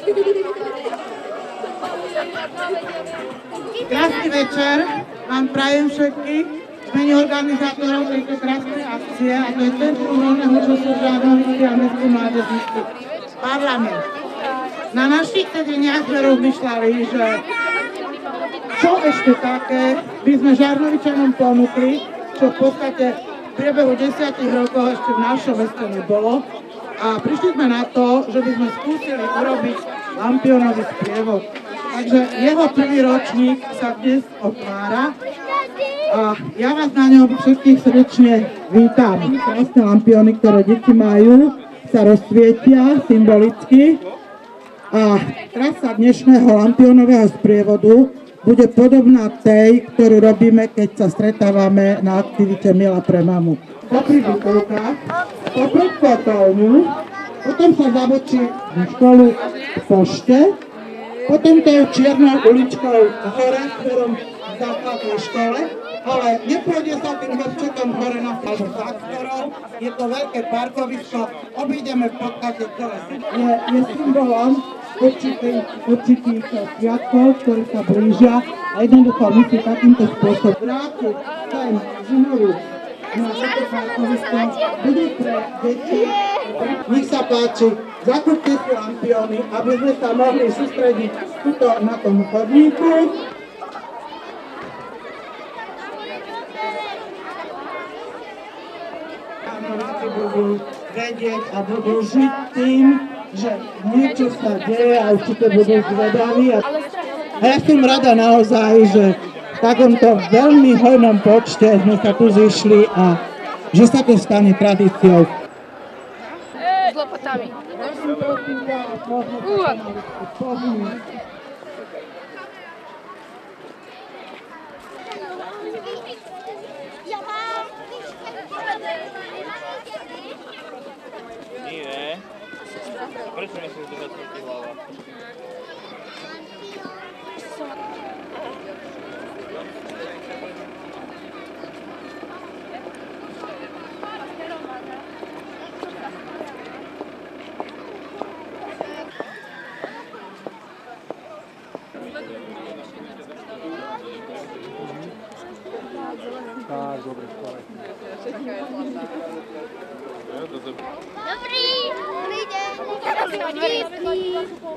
Krásny večer vám prajem všetkých v mene organizátorov tejto krásnej akcie, a to je Centrum voľného času Žádovice a Mestský mládežnícky parlament. Na našich sedeniach sme rozmýšľali, že čo ešte také by sme Žarnovičanom ponúkli, čo v podstate v priebehu 10 rokov ešte v našom meste nebolo. A prišli sme na to, že by sme skúsili urobiť Lampiónový sprievod. Takže jeho prvý ročník sa dnes otvára a ja vás na ňom všetkých srdečne vítam. Krásne lampióny, ktoré deti majú, sa rozsvietia symbolicky a trasa dnešného Lampiónového sprievodu bude podobná tej, ktorú robíme, keď sa stretávame na aktivite Mila pre mamu. Popri bytovkách, popri kotolňu, potom sa zabočí do školu v pošte, potom tou čiernou uličkou hore, ktorom v základnej škole, ale nepôjde sa tým hrčekom hore na plažu záktorov, je to veľké parkovisko, obídeme v podstate celé. Je symbolom určitých sviatkov, ktoré sa blížia a jednoducho musí takýmto spôsobom vrátiť sem znovu na toto parkovisko, budú pre deti. Nech sa páči, zakúpte si lampióny, aby sme sa mohli sústrediť tuto na tom chodníku. Ľudí budú vedieť a budú žiť tým, že niečo sa deje a určite budú zvedaví. A ja som rada naozaj, že v takomto veľmi hojnom počte sme sa tu zišli a že sa to stane tradíciou. S lopatami. Nie. Prečo myslíš, že to je hlava? Tak, dobre, skoro. Dobrý, príde. Dobrý.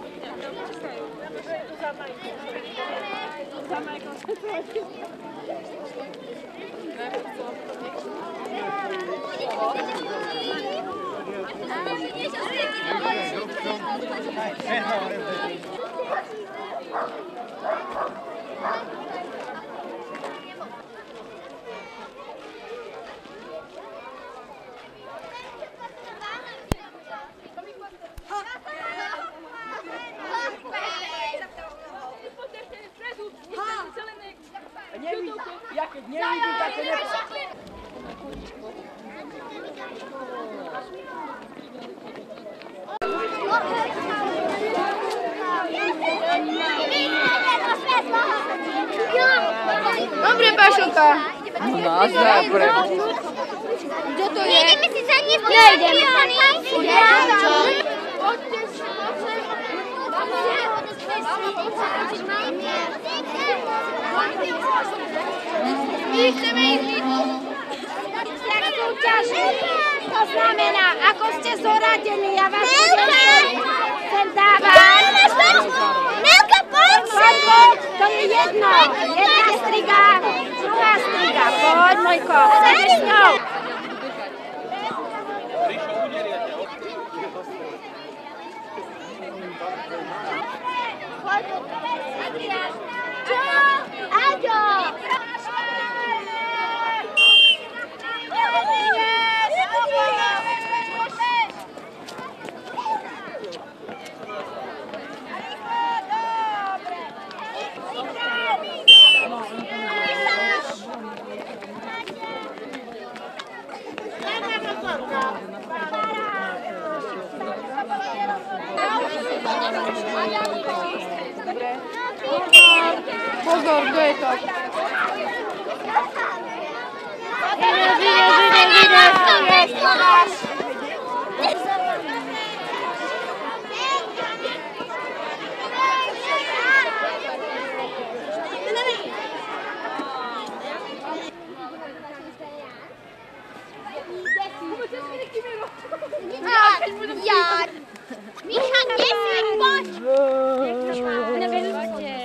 Ja keď nevidím, tak to Dobre, Pašoka. Dobre. Kto to je? Ideme si zaniesť lampióny. My chceme ísť súťaži. To znamená, ako ste zoradení, ja vás budem sem dávať. Melka, poď sem! To je jedno. Jedna striga, druhá striga. Poď, Mojko, chceš s ňou. Čo? Aďo! Pozor, kto je to? Jaj! Micha, nesmieť, poď! Nevedúte.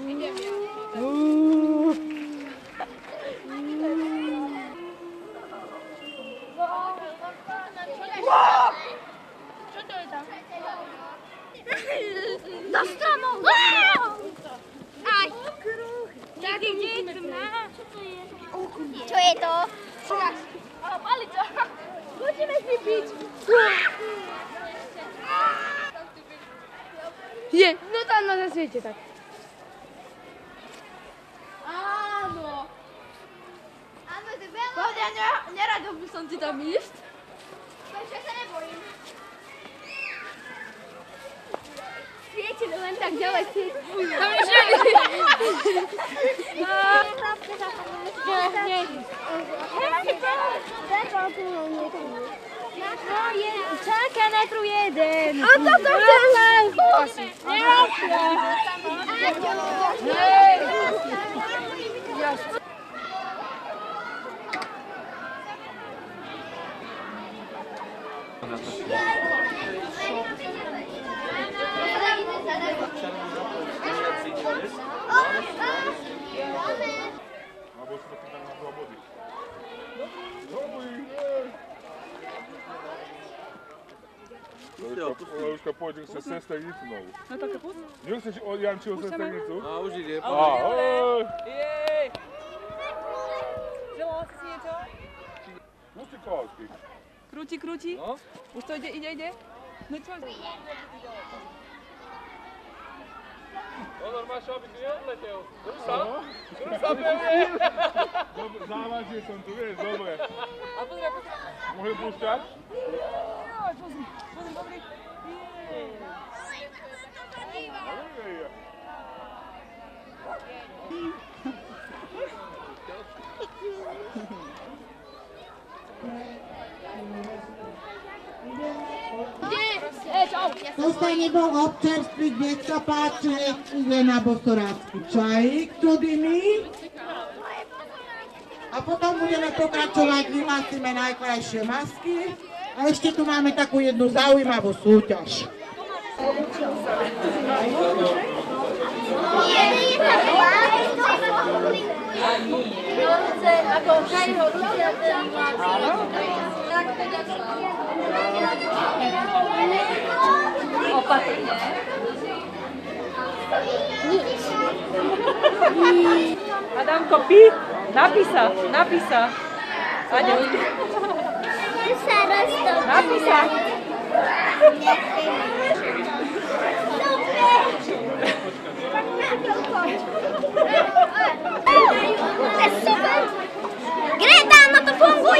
Čo to je tam? Do stromov! Aj! Taký tma. Čo je to? Palica. Poďme si piť. Je, no tam na zasviete tak. Áno. Áno, to veľa. Povedia, nerado by som ti tam ísť. Čo sa nebojím. Svieti len tak ďalej, svieti. Tam je želi. Čaká na tru jeden. A toto chcem. Asi. Hej. Jasne. Або що ти там на свободі. Oluška, pojď, se sesternicu novu. No to kaput? Jel se Jančil sesternicu? A už ide. Jej! Želala si niečo? Pusti kolky. Krúti. No. Už to ide. No čo? Honor, máš, aby si neodletel. Rusa pevne. Závažne som tu, vieš, dobre. A pozri. Môžem púšťať? Pozri, dobrý. Jej! To sa nebol občerstviť, nech sa páči, nech ide na bosorácky čajík, čo dymí. A potom budeme pokračovať, vyhlásime najkrajšie masky. A ešte tu máme takú jednu zaujímavú súťaž. Opatrne. Adamko, pí? Napísa. Aďo. Napísa. Super! Greta, no to funguje!